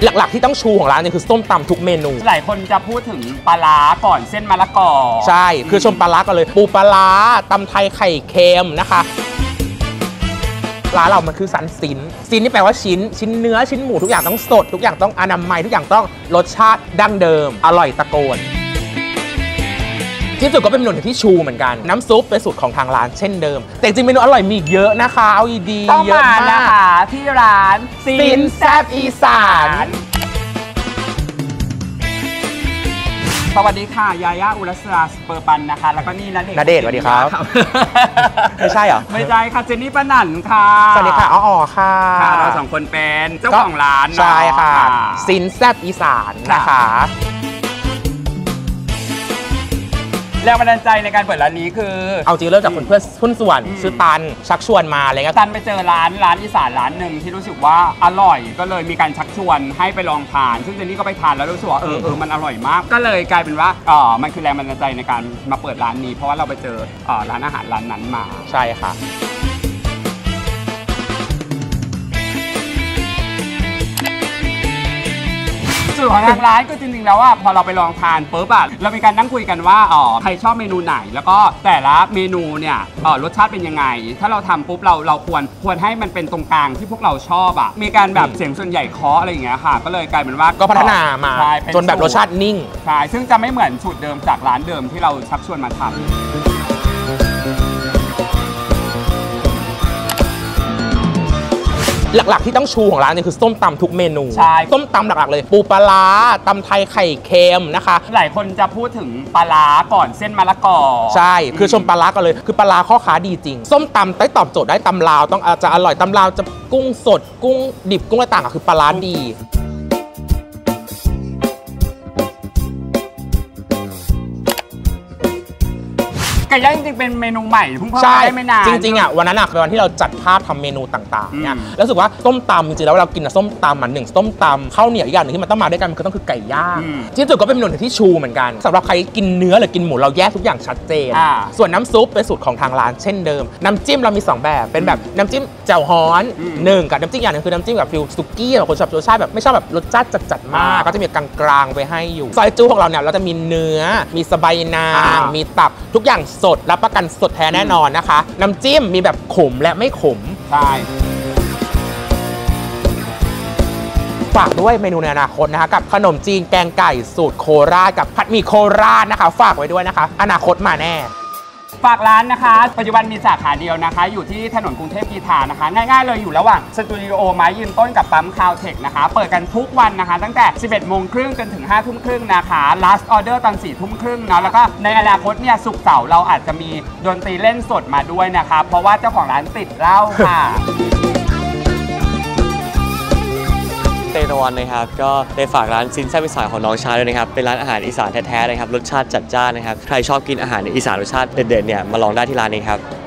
หลักๆที่ต้องชูของร้านเนี่ยคือส้มตำทุกเมนูหลายคนจะพูดถึงปลาร้าก่อนเส้นมะละกอใช่คือชมปลาร้ากันเลยปูปลาร้าตำไทยไข่เค็มนะคะร้านเรามันคือสันซินนี่แปลว่าชิ้นเนื้อชิ้นหมูทุกอย่างต้องสดทุกอย่างต้องอนามัยทุกอย่างต้องรสชาติดั้งเดิมอร่อยตะโกนที่สุดก็เป็นเมนูที่ชูเหมือนกันน้ำซุปเป็นสูตรของทางร้านเช่นเดิมแต่จริงเมนูอร่อยมีเยอะนะคะเอาดีเยอะมากนะคะที่ร้านซินแซ่บอีสานสวัสดีค่ะยาย่าอุรัสราสเปอร์ปันนะคะแล้วก็นี่ณเดชน์สวัสดีครับไม่ใช่เหรอไม่ใช่ค่ะเจนนี่ปานันค่ะสวัสดีค่ะอ๋อค่ะเราสองคนเป็นเจ้าของร้านใช่ค่ะซินแซ่บอีสานนะคะแรงบันดาลใจในการเปิดร้านนี้คือเอาจริงเริ่มจากคนเพื่อนหุ้นส่วนชื่อตันชักชวนมาอะไรเงี้ยตันไปเจอร้านอีสานร้านหนึ่งที่รู้สึกว่าอร่อยก็เลยมีการชักชวนให้ไปลองทานซึ่งเจนนี่ก็ไปทานแล้วรู้สึกว่ามันอร่อยมากก็เลยกลายเป็นว่ามันคือแรงบันดาลใจในการมาเปิดร้านนี้เพราะว่าเราไปเจอร้านอาหารร้านนั้นมาใช่ค่ะสูตรของทางร้านก็จริงๆแล้วพอเราไปลองทานปุ๊บเรามีการนั่งคุยกันว่าใครชอบเมนูไหนแล้วก็แต่ละเมนูเนี่ยรสชาติเป็นยังไงถ้าเราทำปุ๊บเราควรให้มันเป็นตรงกลางที่พวกเราชอบมีการแบบเสียงส่วนใหญ่เคาะอะไรอย่างเงี้ยค่ะก็เลยกลายเป็นว่าก็พัฒนามาจนแบบรสชาตินิ่งใช่ซึ่งจะไม่เหมือนสูตรเดิมจากร้านเดิมที่เราชักชวนมาทำหลักๆที่ต้องชูของร้านเนี่ยคือส้มตำทุกเมนูส้มตำหลักๆเลยปูปลาร้าตำไทยไข่เค็มนะคะหลายคนจะพูดถึงปลาร้าก่อนเส้นมะละกอใช่คือชมปลาร้ากันเลยคือปลาร้าข้อค้าดีจริงส้มตำได้ตอบโจทย์ได้ตำลาวต้องจะอร่อยตำลาวจะกุ้งสดกุ้งดิบกุ้งอะไรต่างคือปลาร้าดีไก่ย่างจริงๆเป็นเมนูใหม่เพิ่งเพิ่มได้ไม่นานจริงๆวันนั้นเป็นวันที่เราจัดภาพทำเมนูต่างๆเนี่ยรู้สึกว่าส้มตำจริงๆแล้วเรากินส้มตำหนึ่งส้มตำข้าวเหนียวอีกอย่างหนึ่งที่มันต้องมาด้วยกันก็ต้องคือไก่ย่างที่สุดก็เป็นเมนูที่ชูเหมือนกันสำหรับใครกินเนื้อหรือกินหมูเราแยกทุกอย่างชัดเจนส่วนน้ำซุปเป็นสูตรของทางร้านเช่นเดิมน้ำจิ้มเรามี2แบบเป็นแบบน้ำจิ้มแจ่วฮ้อนกับน้ำจิ้มอย่างนึงคือน้ำจิ้มแบบฟิลซุกี้แบบคนชอบรสชาติแบบไม่ชอบแบบรสชาติจัดๆมากก็จะมีกลางๆไว้ให้อยู่ซอยจูของเราเนี่ยเราจะมีเนื้อมีสะใบนางมีตับทุกอย่างสดรับประกันสดแท้แน่นอนนะคะน้ำจิ้มมีแบบขมและไม่ขมใช่ฝากด้วยเมนูในอนาคตนะคะกับขนมจีนแกงไก่สูตรโคราชกับผัดหมี่โคราชนะคะฝากไว้ด้วยนะคะอนาคตมาแน่ฝากร้านนะคะปัจจุบันมีสาขาเดียวนะคะอยู่ที่ถนนกรุงเทพกีฬานะคะง่ายๆเลยอยู่ระหว่างสตูดิโอไม้ยืนต้นกับปั๊มคาวเทคนะคะเปิดกันทุกวันนะคะตั้งแต่ 11:30 จนถึง 5:30 นะคะ last order ตอน 4:30 เนาะแล้วก็ในอนาคตเนี่ยศุกร์เสาร์เราอาจจะมีดนตรีเล่นสดมาด้วยนะคะเพราะว่าเจ้าของร้านติดเหล้าค่ะเตตะวันนะครับก็ได้ฝากร้านซินแซ่บอีสานของน้องชายด้วยนะครับเป็นร้านอาหารอีสานแท้ๆนะครับรสชาติจัดจ้านนะครับใครชอบกินอาหารอีสานรสชาติเด็ดๆเนี่ยมาลองได้ที่ร้านนี้ครับ